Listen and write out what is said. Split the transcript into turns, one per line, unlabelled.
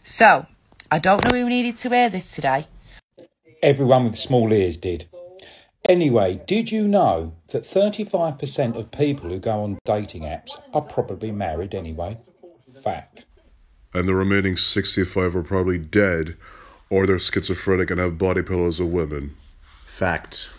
So, I don't know who needed to hear this today.
Everyone with small ears did. Anyway, did you know that 35% of people who go on dating apps are probably married anyway? Fact.
And the remaining 65 are probably dead, or they're schizophrenic and have body pillows of women.
Fact.